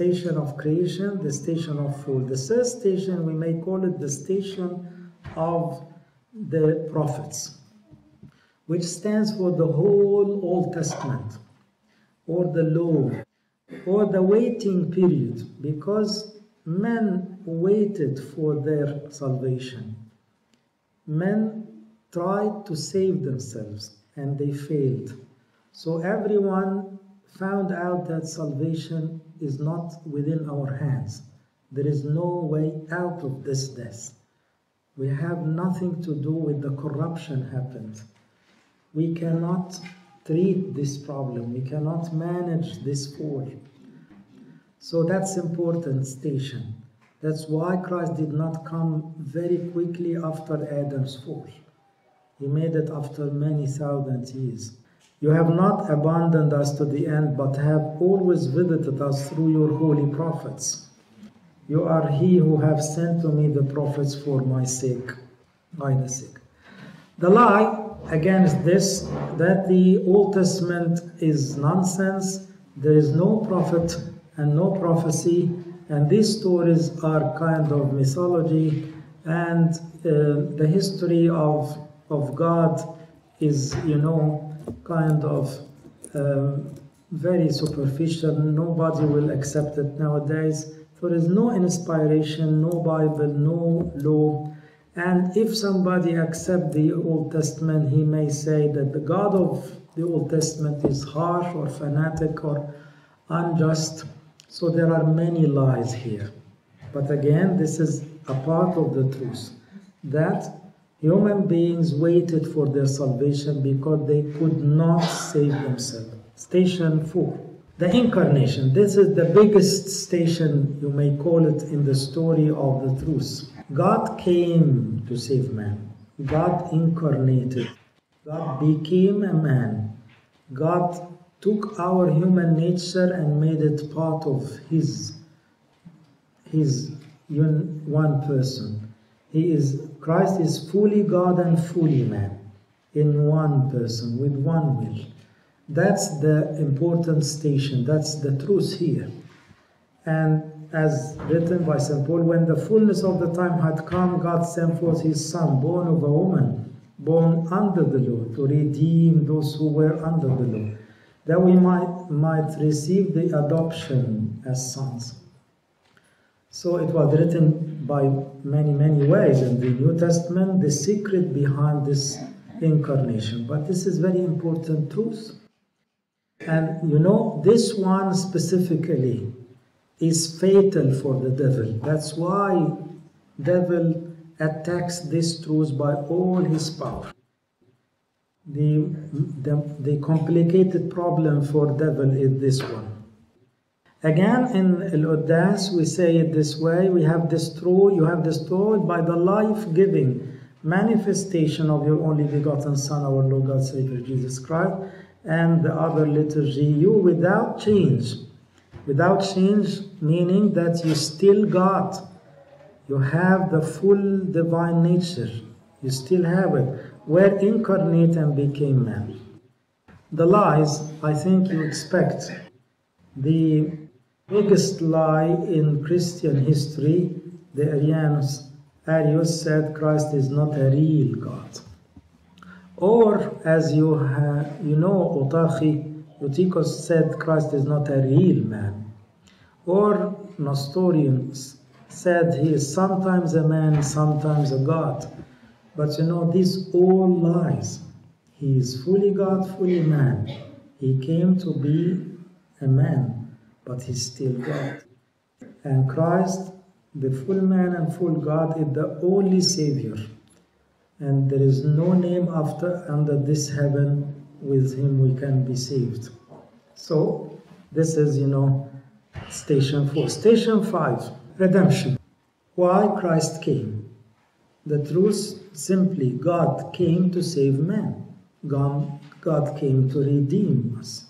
station of creation, the station of fall. The third station, we may call it the station of the prophets, which stands for the whole Old Testament, or the law, or the waiting period, because men waited for their salvation. Men tried to save themselves, and they failed. So everyone found out that salvation is not within our hands. There is no way out of this death. We have nothing to do with the corruption happened. We cannot treat this problem. We cannot manage this fall. So that's important station. That's why Christ did not come very quickly after Adam's fall. He made it after many thousand years. You have not abandoned us to the end, but have always visited us through your holy prophets. You are he who have sent to me the prophets for my sake, by the sake. The lie against this, that the Old Testament is nonsense, there is no prophet and no prophecy, and these stories are kind of mythology, and the history of God is, kind of very superficial. Nobody will accept it nowadays. There is no inspiration, no Bible, no law. And if somebody accepts the Old Testament, he may say that the God of the Old Testament is harsh or fanatic or unjust. So there are many lies here. But again, this is a part of the truth, that human beings waited for their salvation because they could not save themselves. Station 4. The Incarnation. This is the biggest station, you may call it, in the story of the truth. God came to save man. God incarnated. God became a man. God took our human nature and made it part of his one person. Christ is fully God and fully man in one person with one will. That's the important station. That's the truth here. And as written by St. Paul, when the fullness of the time had come, God sent forth his Son, born of a woman, born under the law, to redeem those who were under the law, that we might receive the adoption as sons. So it was written by many ways in the New Testament, the secret behind this incarnation. But this is very important truth. And this one specifically is fatal for the devil. That's why devil attacks this truth by all his power. The complicated problem for devil is this one. Again, in Al-Uddas, we say it this way: you have destroyed by the life-giving manifestation of your only begotten Son, our Lord God Savior Jesus Christ, and the other liturgy, you without change. Without change, meaning that you still God. You have the full divine nature. You still have it. Were incarnate and became man. The lies, I think you expect. The biggest lie in Christian history, the Arius said Christ is not a real God. Or, as Eutychus said Christ is not a real man. Or Nestorians said he is sometimes a man, sometimes a God. But these all lies. He is fully God, fully man. He came to be a man, but he's still God. And Christ, the full man and full God, is the only Savior. And there is no name under this heaven with him we can be saved. So, this is, station 4. Station 5, redemption. Why Christ came? The truth, simply, God came to save man. God came to redeem us.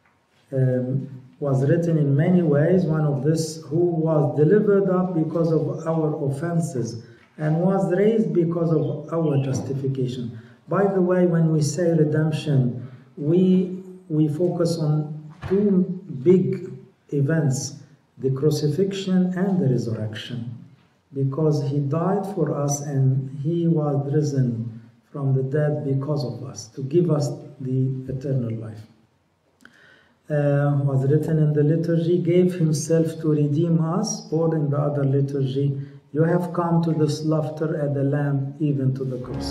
Was written in many ways, one of this, who was delivered up because of our offenses and was raised because of our justification. By the way, when we say redemption, we focus on two big events, the crucifixion and the resurrection, because he died for us and he was risen from the dead because of us, to give us the eternal life. Was written in the liturgy, gave himself to redeem us, or in the other liturgy, you have come to the slaughter at the lamb, even to the cross.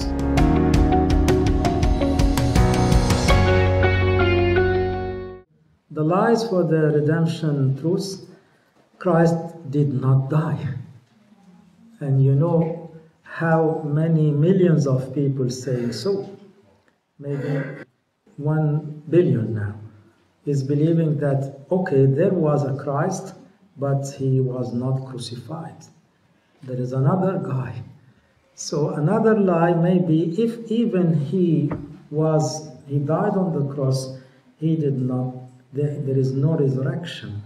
The lies for the redemption truths, Christ did not die. And you know how many millions of people say so. Maybe 1 billion now is believing that, okay, there was a Christ, but he was not crucified. There is another guy. So another lie may be, if even he died on the cross, he did not, there is no resurrection.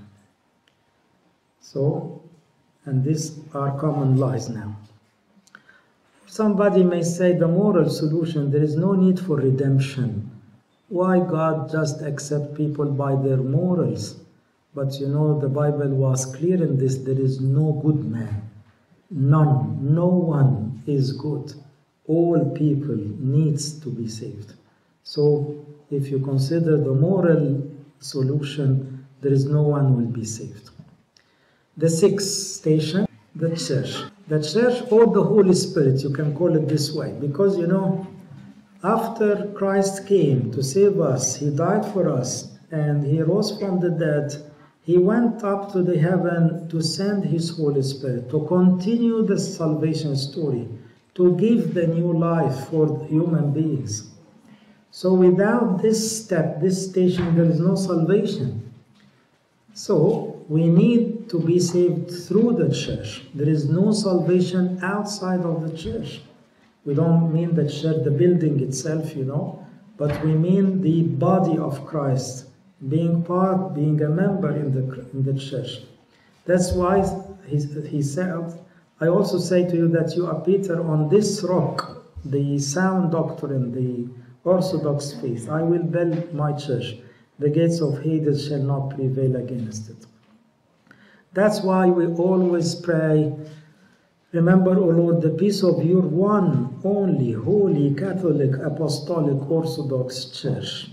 So, and these are common lies now. Somebody may say the moral solution, there is no need for redemption. Why God just accept people by their morals? But you know, the Bible was clear in this, there is no good man. None, no one is good. All people needs to be saved. So if you consider the moral solution, there is no one will be saved. The sixth station, the church. The church or the Holy Spirit, you can call it this way, because you know, after Christ came to save us, he died for us, and he rose from the dead, he went up to the heaven to send his Holy Spirit, to continue the salvation story, to give the new life for human beings. So without this step, this station, there is no salvation. So we need to be saved through the church. There is no salvation outside of the church. We don't mean the church, the building itself, you know, but we mean the body of Christ, being a member in the church. That's why he said, I also say to you that you are Peter, on this rock, the sound doctrine, the Orthodox faith, I will build my church. The gates of Hades shall not prevail against it. That's why we always pray, remember, O Lord, the peace of your one, only, holy, Catholic, Apostolic, Orthodox Church.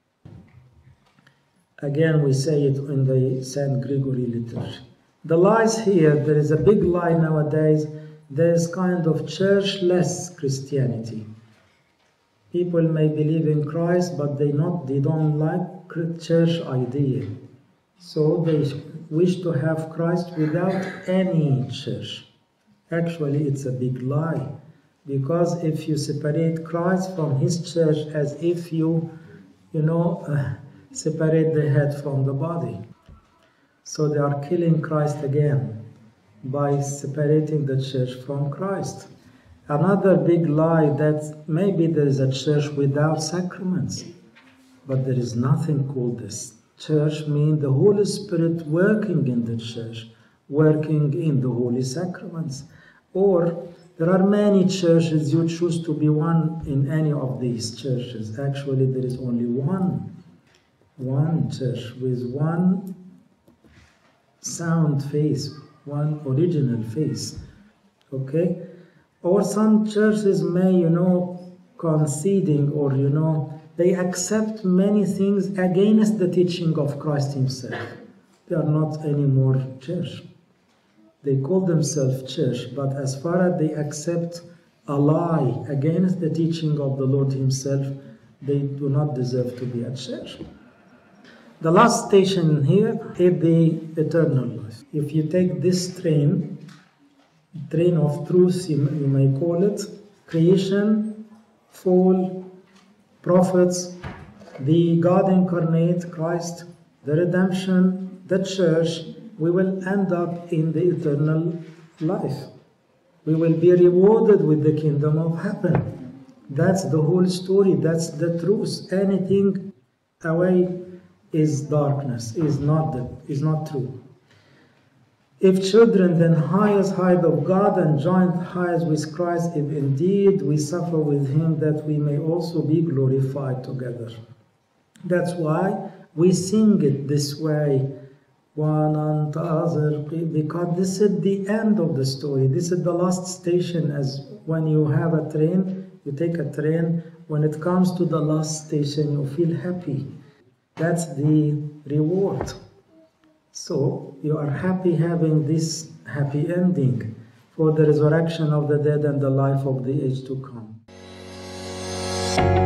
Again, we say it in the St. Gregory liturgy. The lies here, there is a big lie nowadays, there's kind of churchless Christianity. People may believe in Christ, but they don't like church idea. So they wish to have Christ without any church. Actually, it's a big lie, because if you separate Christ from his church as if you separate the head from the body. So they are killing Christ again by separating the church from Christ. Another big lie that maybe there is a church without sacraments, but there is nothing called this. Church means the Holy Spirit working in the church, working in the holy sacraments. Or there are many churches, you choose to be one in any of these churches. Actually, there is only one church with one sound face, one original face. Okay? Or some churches may, conceding or, they accept many things against the teaching of Christ himself. They are not anymore church. They call themselves church, but as far as they accept a lie against the teaching of the Lord himself, they do not deserve to be a church. The last station here is the eternal life. If you take this train of truth, you may call it, creation, fall, prophets, the God incarnate, Christ, the redemption, the church, we will end up in the eternal life. We will be rewarded with the kingdom of heaven. That's the whole story, that's the truth. Anything away is darkness, is not true. If children, then highest height of God and joint highest with Christ, if indeed we suffer with him, that we may also be glorified together. That's why we sing it this way Because this is the end of the story. This is the last station. As when you have a train, you take a train. When it comes to the last station, you feel happy. That's the reward. So you are happy having this happy ending for the resurrection of the dead and the life of the age to come.